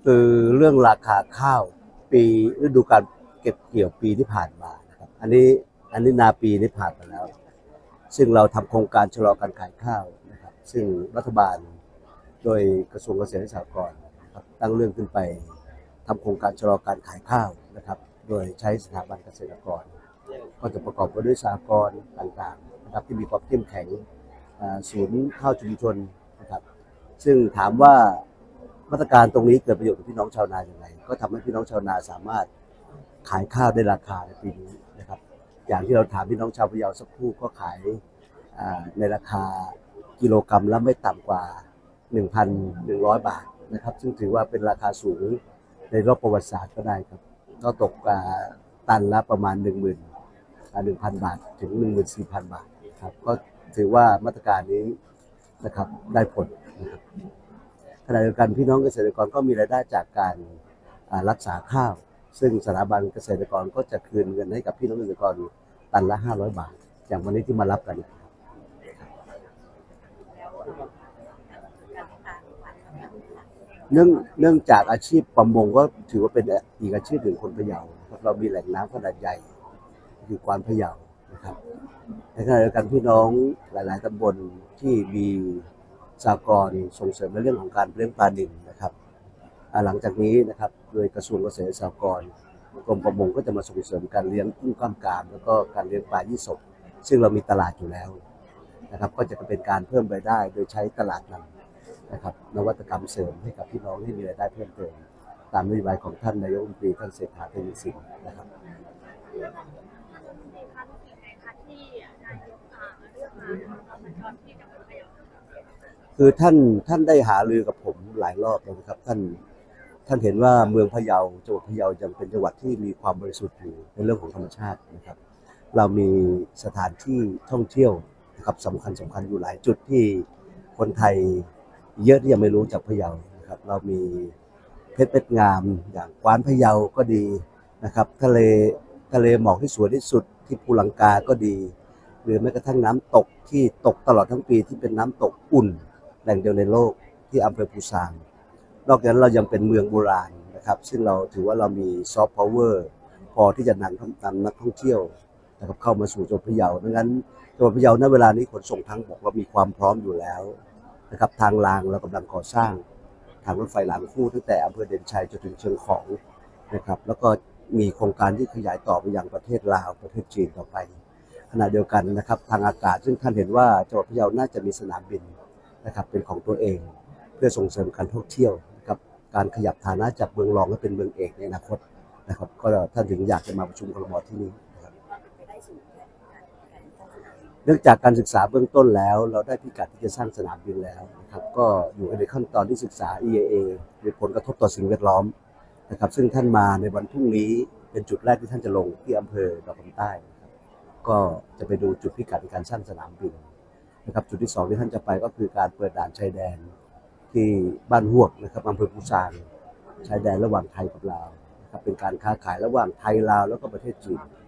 คือเรื่องราคาข้าวปีฤดูการเก็บเกี่ยวปีที่ผ่านมานะครับอันนี้นาปีนี้ผ่านมาแล้วซึ่งเราทำโครงการชะลอการขายข้าวนะครับซึ่งรัฐบาลโดยกระทรวงเกษตรและสหกรณ์นะครับตั้งเรื่องขึ้นไปทำโครงการชะลอการขายข้าวนะครับโดยใช้สถาบันเกษตรกรก็จะประกอบไปด้วยสหกรณ์ต่างๆนะครับที่มีความเข้มแข็งศูนย์ข้าวชุมชนนะครับซึ่งถามว่ามาตรการตรงนี้เกิดประโยชน์กับพี่น้องชาวนาอย่างไรก็ทำให้พี่น้องชาวนาสามารถขายข้าวได้ราคาในปีนี้นะครับอย่างที่เราถามพี่น้องชาวพะเยาสักครู่ก็ขายในราคากิโลกรัมละไม่ต่ำกว่า 1,100 บาทนะครับซึ่งถือว่าเป็นราคาสูงในรอบประวัติศาสตร์ก็ได้ครับก็ตกตันละประมาณ 1,000 บาทถึง 14,000 บาทครับก็ถือว่ามาตรการนี้นะครับได้ผลนะครับขณะเดียวกันพี่น้องเกษตรกรก็มีรายได้จากการรักษาข้าวซึ่งสถาบันเกษตรกรก็จะคืนเงินให้กับพี่น้องเกษตรกรตันละ500 บาทอย่างวันนี้ที่มารับกันเนื่องจากอาชีพประมงก็ถือว่าเป็นอีกอาชีพหนึ่งคนพะเยาเรามีแหล่งน้ำขนาดใหญ่คือกวานพะเยานะครับในขณะเดียวกันพี่น้องหลายๆตำบลที่มีสหกรณ์ส่งเสริมในเรื่องของการเลี้ยงปลานิลนะครับหลังจากนี้นะครับโดยกระทรวงเกษตรและสหกรณ์กรมประมงก็จะมาส่งเสริมการเลี้ยงกุ้งกล้ามกรามแล้วก็การเลี้ยงปลายี่สกซึ่งเรามีตลาดอยู่แล้วนะครับก็จะเป็นการเพิ่มรายได้โดยใช้ตลาดนำนะครับนวัตกรรมเสริมให้กับพี่น้องให้มีรายได้เพิ่มเติมตามนโยบายของท่านนายกรัฐมนตรีท่านเศรษฐาทวีสินนะครับคือท่านได้หารือกับผมหลายรอบแล้วนะครับท่านเห็นว่าเมืองพะเยาจังหวัดพะเยายังเป็นจังหวัดที่มีความบริสุทธิ์อยู่ในเรื่องของธรรมชาตินะครับเรามีสถานที่ท่องเที่ยวนะครับสำคัญอยู่หลายจุดที่คนไทยเยอะที่ยังไม่รู้จักพะเยานะครับเรามีเพชรงามอย่างกวานพะเยาก็ดีนะครับทะเลหมอกที่สวยที่สุดที่ภูลังกาก็ดีหรือแม้กระทั่งน้ำตกที่ตกตลอดทั้งปีที่เป็นน้ำตกอุ่นแหล่งเดียวในโลกที่อำเภอปูซางนอกจากนั้นเรายังเป็นเมืองโบราณนะครับซึ่งเราถือว่าเรามีซอฟต์พาวเวอร์พอที่จะนำนักท่องเที่ยวนะครับเข้ามาสู่จังหวัดพะเยาดังนั้นจังหวัดพะเยาณเวลานี้ขนส่งทางบกเรามีความพร้อมอยู่แล้วนะครับทางรางเรากำลังก่อสร้างทางรถไฟรางคู่ตั้งแต่อำเภอเด่นชัยจนถึงเชียงของนะครับแล้วก็มีโครงการที่ขยายต่อไปยังประเทศลาวประเทศจีนต่อไปขณะเดียวกันนะครับทางอากาศซึ่งท่านเห็นว่าจังหวัดพะเยาน่าจะมีสนามบินนะครับเป็นของตัวเองเพื่อส่งเสริมการท่องเที่ยวนะครับการขยับฐานะจากเมืองรองให้เป็นเมืองเอกในอนาคตนะครับก็ท่านถึงอยากจะมาประชุมครม.ที่นี่นะครับเนื่องจากการศึกษาเบื้องต้นแล้วเราได้พิกัดที่จะสร้างสนามบินแล้วนะครับก็อยู่ในขั้นตอนที่ศึกษา EIA หรือผลกระทบต่อสิ่งแวดล้อมนะครับซึ่งท่านมาในวันพรุ่งนี้เป็นจุดแรกที่ท่านจะลงที่อำเภอดอกคำใต้ก็จะไปดูจุดพิกัดในการสร้างสนามบินนะครับจุดที่2ที่ท่านจะไปก็คือการเปิดด่านชายแดนที่บ้านฮวกนะครับอำเภอปูซางชายแดนระหว่างไทยกับลาวนะครับเป็นการค้าขายระหว่างไทยลาวแล้วก็ประเทศจีน